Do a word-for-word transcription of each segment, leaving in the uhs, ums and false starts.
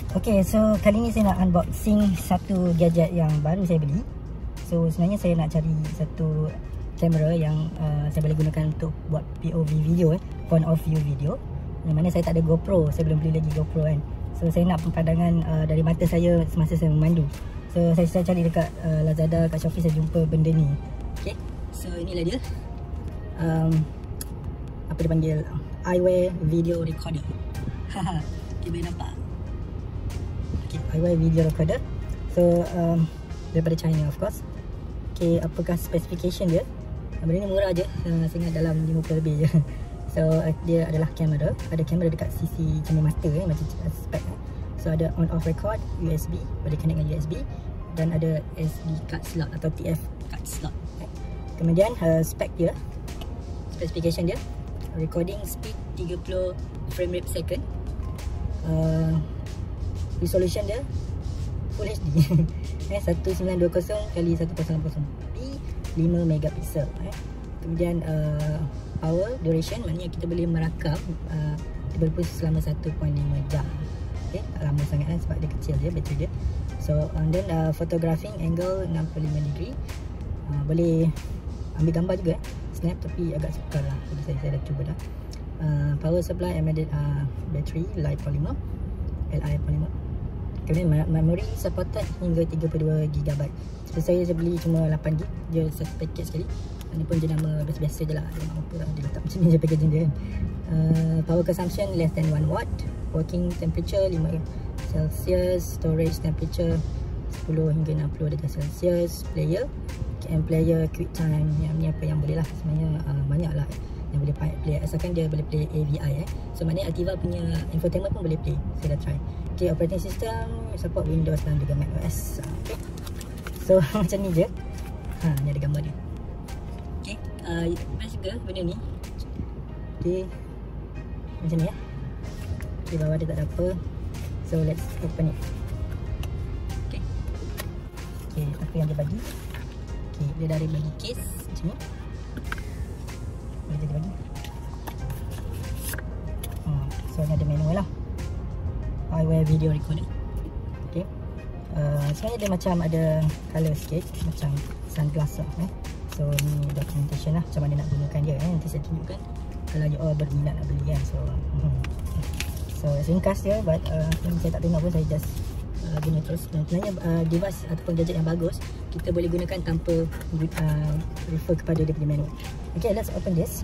Okay, so kali ni saya nak unboxing satu gadget yang baru saya beli. So sebenarnya saya nak cari satu kamera yang uh, saya boleh gunakan untuk buat P O V video, eh, point of view video. Yang mana saya tak ada GoPro, saya belum beli lagi GoPro kan. So saya nak pandangan uh, dari mata saya semasa saya memandu. So saya, saya cari dekat uh, Lazada, kat Shopee saya jumpa benda ni. Okay, so inilah dia. Um, apa dia panggil? Eyewear Video Recorder. Haha, okay, boleh nampak? Okay, Eyewear Video Recorder. So um, daripada China of course. Okay, apakah specification dia? Benda ni murah je, uh, saya ingat dalam lima puluh lebih je. So uh, dia adalah kamera. Ada kamera dekat sisi cermin mata, eh, macam spek, eh. So ada on off record, U S B, boleh connect dengan U S B. Dan ada S D card slot atau T F card slot, eh. Kemudian uh, spek dia, specification dia, recording speed tiga puluh frame rate per second, uh, resolution dia Full H D eh, seribu sembilan ratus dua puluh kali seribu lapan puluh p, lima megapiksel, eh. Kemudian uh, power duration, maknanya kita boleh merakam uh, berpus selama satu perpuluhan lima jam. Okay, tak lama sangat kan, sebab dia kecil je bateri dia. So and then uh, photographing angle enam puluh lima degree, uh, boleh ambil gambar juga, eh. Snap, tapi agak sukar lah, jadi saya, saya dah cuba dah. uh, Power supply embedded uh, battery Li polymer, Li polymer. Kemudian memory supported hingga tiga puluh dua gigabyte. Seperti saya, saya beli cuma lapan gig, dia satu paket sekali. Ini pun jenama biasa-biasa je lah, dia nak apa lah, dia letak macam ni je packaging dia kan. uh, Power consumption less than one watt. Working temperature lima Celsius. Storage temperature sepuluh hingga enam puluh darjah Celsius. Player, and player quick time, yang ni apa yang boleh lah. Sebenarnya uh, banyak lah yang boleh play, asalkan dia boleh play A V I, eh. So maknanya Altiva punya infotainment pun boleh play. Saya dah try. Okay, operating system support Windows dan juga Mac O S. Okay, so macam ni je. Ha, ni ada gambar dia. Okay, uh, best juga benda ni. Okay, macam ni ya. Okay, bawah dia tak ada apa. So let's open it. Okay, okay, apa yang dia bagi? Okay, dia dari bagi case macam ni. Boleh jadi bagi. Hmm, so ni ada manual lah. Eyewear Video Recorder. Okay, uh, sebenarnya dia macam ada colour sikit, macam sunglass lah, eh. So ni documentation lah, macam mana nak gunakan dia, eh. Nanti saya tunjukkan kalau you all berminat nak beli kan. So hmm. So ringkas dia, but uh, saya tak tengok pun, saya just uh, guna terus. Dan sebenarnya uh, device ataupun gadget yang bagus kita boleh gunakan tanpa uh, refer kepada dia punya manual. Okay, let's open this.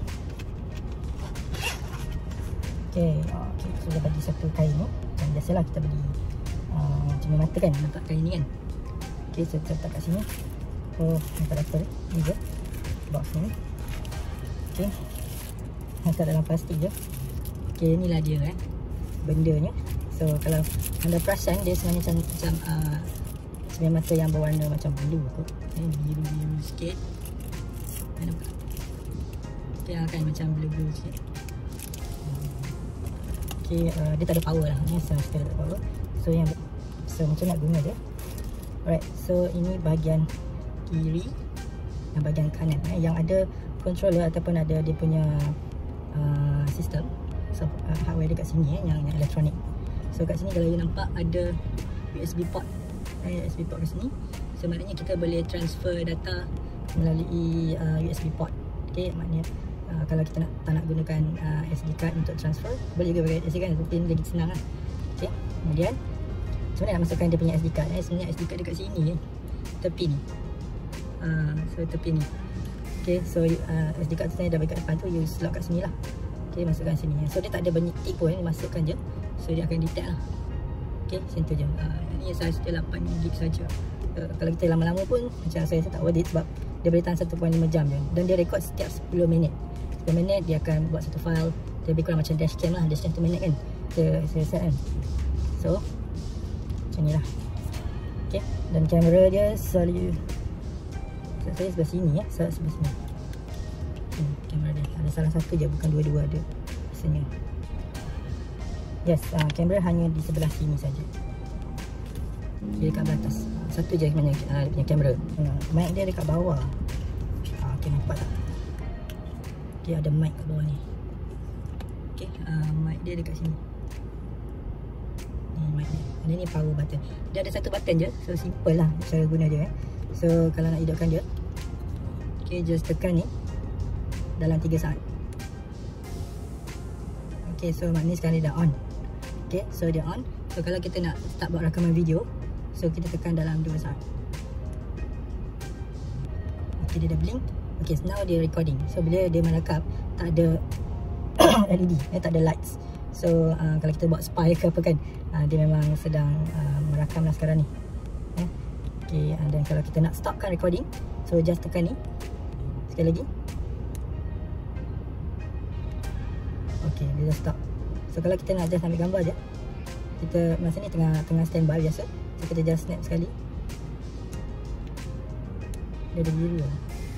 Okay, okay, so dia bagi satu kain ni. Dan biasalah kita beli uh, cermin mata kan, nampak kain ni kan. Okay, so kita letak kat sini. Oh, nampak dapur ni je box ni. Okay, letak dalam plastik je. Okay, inilah dia, eh, bendanya. So kalau anda perasan, dia sebenarnya macam, macam uh, cermin mata yang berwarna macam blue kot, eh, biru-biru sikit. Nampak? Okay, kan macam blue-blue sikit. Okay, uh, dia tak ada power lah, ni sama sekali tak ada power. So yang so macam nak guna dia. Alright, so ini bahagian kiri dan bahagian kanan, eh, yang ada controller ataupun ada dia punya uh, sistem. So uh, hardware dekat sini, eh, yang, yang elektronik. So kat sini kalau you nampak ada U S B port, eh, U S B port kat sini. So maknanya kita boleh transfer data melalui uh, U S B port. Okay, maknanya uh, kalau kita nak, tak nak gunakan uh, S D card untuk transfer, boleh juga pakai S D card, tapi ini lagi senang lah. Okay, kemudian macam mana nak masukkan dia punya S D card, eh? Sebenarnya S D card dekat sini, eh, tepi ni. uh, So tepi ni. Okay, so uh, S D card tu sebenarnya dah bagi kat depan tu, you slot kat sini lah. Okay, masukkan sini. So dia tak ada bunyi tick pun, eh, masukkan je. So dia akan detect lah. Okay, macam tu je. uh, Ini saiz dia lapan gig saja. uh, Kalau kita lama-lama pun macam saya, saya tak worth it, sebab dia boleh tahan satu perpuluhan lima jam je. Dan dia record setiap sepuluh minit. sepuluh minit dia akan buat satu file. Dia lebih kurang macam dashcam lah, dashcam satu minit kan. Saya, saya set kan. So macam ni lah. Okay, dan kamera dia selalu saya sebelah sini, ya. Saya sebelah sini. Hmm, kamera dia ada salah satu je, bukan dua-dua ada biasanya. Yes, uh, kamera hanya di sebelah sini saja. Dia dekat atas. Satu je sebenarnya uh, punya kamera. Hmm, mic dia dekat bawah. Ah, okay, nampak tak? Okay, ada mic kat bawah ni. Okay, uh, mic dia dekat sini. Ni mic dia. Dan ini power button. Dia ada satu button je. So simple lah cara guna dia eh. So kalau nak hidupkan dia, okay, just tekan ni dalam tiga saat. Okay, so maknanya sekarang dia dah on. Okay, so dia on. So kalau kita nak start buat rakaman video, so kita tekan dalam dua saat. Okay, dia dah blink. Okay, so now dia recording. So bila dia merekam, tak ada L E D, eh, tak ada lights. So uh, kalau kita buat spy ke apa kan, uh, dia memang sedang uh, merakam lah sekarang ni eh. Okay, uh, dan kalau kita nak stopkan recording, so just tekan ni sekali lagi. Okay, dia dah stop. So kalau kita nak just ambil gambar je, kita masa ni tengah tengah standby biasa, so kita just snap sekali. Dia ada biru lah.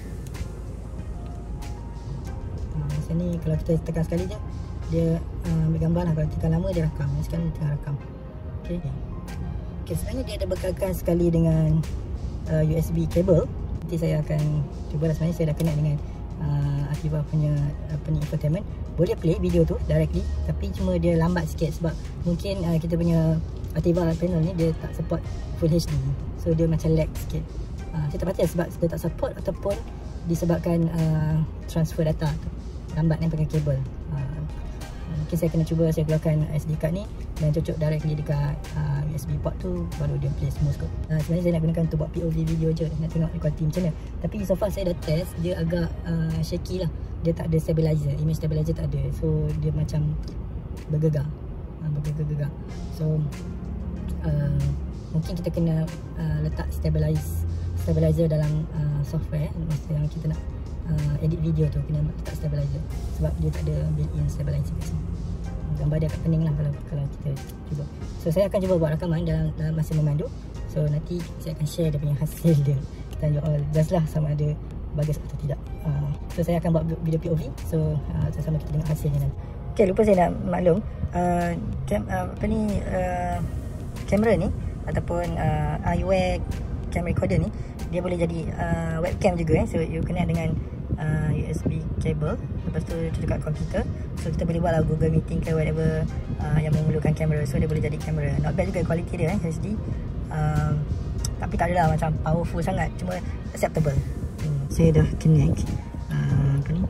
uh, Masa ni kalau kita tekan sekali je, dia uh, ambil gambar lah. Kalau tekan lama dia rakam. Sekarang dia tengah rakam. Okay, okay, sebenarnya dia ada bekalkan sekali dengan uh, U S B cable. Nanti saya akan cuba lah. Sebenarnya saya dah connect dengan uh, Ativa punya apa ni, infotainment. Boleh play video tu directly, tapi cuma dia lambat sikit sebab mungkin uh, kita punya Ativa panel ni dia tak support Full H D. So dia macam lag sikit. uh, Saya tak pasti sebab dia tak support ataupun disebabkan uh, transfer data tu lambat ni pakai kabel. uh, Mungkin saya kena cuba saya keluarkan S D card ni dan cocok directly dekat uh, U S B port tu, baru dia play smooth kot. uh, Sebenarnya saya nak gunakan untuk buat P O V video je, nak tengok quality macam mana. Tapi so far saya dah test, dia agak uh, shaky lah. Dia tak ada stabilizer, image stabilizer tak ada. So dia macam bergegar, uh, bergegar-gegar. So uh, mungkin kita kena uh, letak stabilize, stabilizer dalam uh, software masa yang kita nak uh, edit video tu, kena letak stabilizer sebab dia tak ada built-in stabilizer kat sini. Gambar dia akan pening lah kalau, kalau kita cuba. So saya akan cuba buat rakaman dalam, dalam masa memandu. So nanti saya akan share dia punya hasil dia dan you all just lah sama ada bagus atau tidak. uh, So saya akan buat video P O V. So uh, sama-sama kita tengok hasilnya nanti. Okay, lupa saya nak maklum, uh, cam, uh, apa ni uh, kamera ni ataupun uh, eyewear cam recorder ni, dia boleh jadi uh, webcam juga eh. So you connect dengan uh, U S B cable, lepas tu dekat komputer. So kita boleh buat lah Google Meeting ke whatever uh, yang memerlukan kamera. So dia boleh jadi kamera. Not bad juga kualiti dia eh, H D. uh, Tapi tak adalah macam powerful sangat, cuma acceptable. hmm, Saya dah connect uh, apa ni,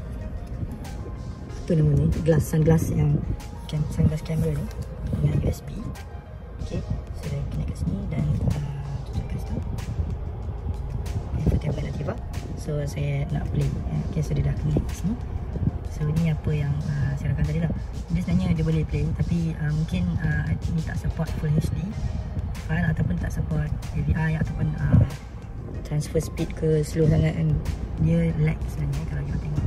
apa nama ni, glass, sunglass yang cam, sunglass camera ni dengan U S B. Okay, saya dah connect kat sini dan uh, tutup kat situ. Infotainment Ativa. So saya nak play. Okay, so dia dah connect kat sini. So ni apa yang uh, saya rakam tadi lah. Dia sebenarnya dia boleh play, tapi uh, mungkin uh, ni tak support Full H D file ataupun tak support A V I ataupun uh, transfer speed ke slow sangat kan. Dia lag sebenarnya kalau kita tengok.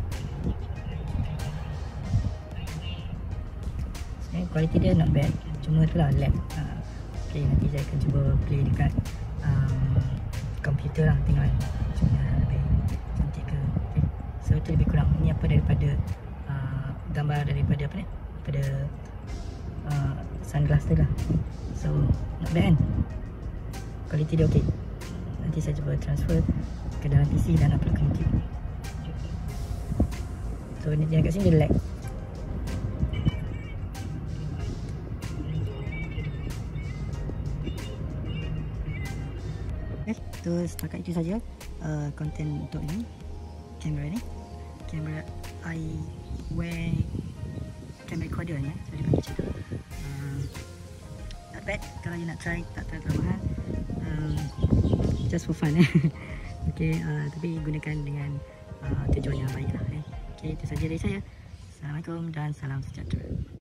Sebenarnya kualiti dia not bad, cuma tu lah lag. uh, Okay, nanti saya akan cuba play dekat um, komputer lah, tengok kan macam mana lebih cantik ke. Okay, so itu lebih kurang ni apa daripada uh, gambar daripada apa ni, daripada uh, sunglass tu lah. So not bad kan, kualiti dia okey. Nanti saya cuba transfer ke dalam P C dan upload ke YouTube. So ni yang kat sini dia lag. Okay, so setakat itu saja uh, konten untuk ni, kamera ni, kamera eyewear cam recorder ni. So dia bagi cerita uh, not bad kalau you nak try, tak terlalu mahal, um, just for fun eh. Okay, uh, tapi gunakan dengan uh, tujuan yang baik lah eh. Okay, itu saja dari saya. Assalamualaikum dan salam sejahtera.